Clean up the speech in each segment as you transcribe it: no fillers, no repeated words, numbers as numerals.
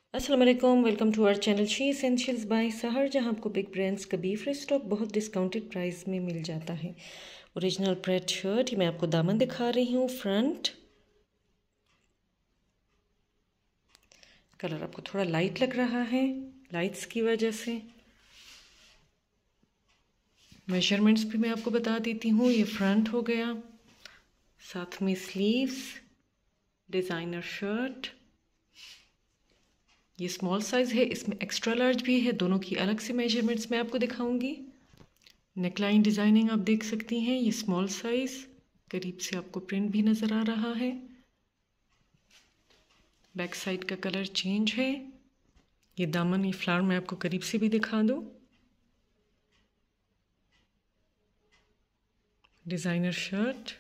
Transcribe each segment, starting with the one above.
अस्सलाम वालेकुम, welcome to our channel she essentials by Sahar, जहां आपको बिग ब्रांड्स का बी फ्री स्टॉक बहुत डिस्काउंटेड प्राइस में मिल जाता है। ओरिजिनल प्रेड शर्ट, ये मैं आपको दामन दिखा रही हूँ। फ्रंट कलर आपको थोड़ा लाइट लग रहा है, लाइट्स की वजह से। मेजरमेंट्स भी मैं आपको बता देती हूँ। ये फ्रंट हो गया, साथ में स्लीव्स, डिज़ाइनर शर्ट। ये स्मॉल साइज़ है, इसमें एक्स्ट्रा लार्ज भी है। दोनों की अलग से मेजरमेंट्स मैं आपको दिखाऊंगी। नेकलाइन डिज़ाइनिंग आप देख सकती हैं। ये स्मॉल साइज़, करीब से आपको प्रिंट भी नज़र आ रहा है। बैक साइड का कलर चेंज है। ये दामन, ये फ्लावर मैं आपको करीब से भी दिखा दूँ। डिज़ाइनर शर्ट,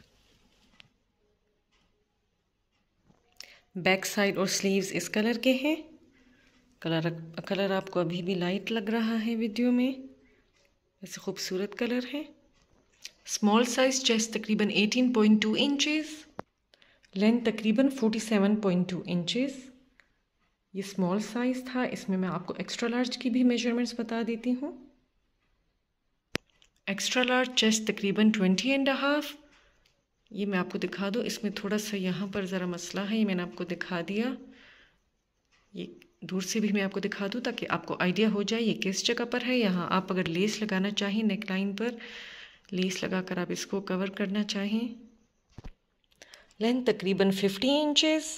बैक साइड और स्लीव्स इस कलर के हैं। कलर आपको अभी भी लाइट लग रहा है वीडियो में, वैसे खूबसूरत कलर है। स्मॉल साइज़, चेस्ट तकरीबन 18.2 इंचेस, लेंथ तकरीबन 47.2 इंचेस। ये स्मॉल साइज़ था। इसमें मैं आपको एक्स्ट्रा लार्ज की भी मेजरमेंट्स बता देती हूँ। एक्स्ट्रा लार्ज चेस्ट तकरीबन 20.5। ये मैं आपको दिखा दूँ। इसमें थोड़ा सा यहाँ पर ज़रा मसला है, ये मैंने आपको दिखा दिया। ये दूर से भी मैं आपको दिखा दूँ ताकि आपको आइडिया हो जाए ये किस जगह पर है। यहाँ आप अगर लेस लगाना चाहें, नेकलाइन पर लेस लगाकर आप इसको कवर करना चाहें। लेंथ तकरीबन 50 इंचेस,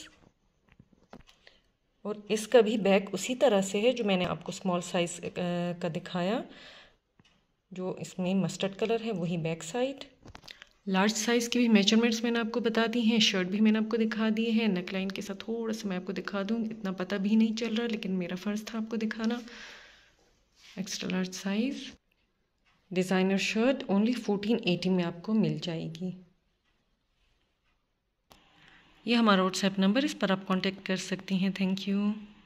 और इसका भी बैक उसी तरह से है जो मैंने आपको स्मॉल साइज़ का दिखाया। जो इसमें मस्टर्ड कलर है वही बैक साइड। लार्ज साइज़ की भी मेजरमेंट्स मैंने आपको बता दी हैं। शर्ट भी मैंने आपको दिखा दी है। नेकलाइन के साथ थोड़ा सा मैं आपको दिखा दूँ, इतना पता भी नहीं चल रहा, लेकिन मेरा फ़र्ज़ था आपको दिखाना। Extra large size designer shirt only 1480 में आपको मिल जाएगी। ये हमारा व्हाट्सएप नंबर, इस पर आप कांटेक्ट कर सकती हैं। Thank you.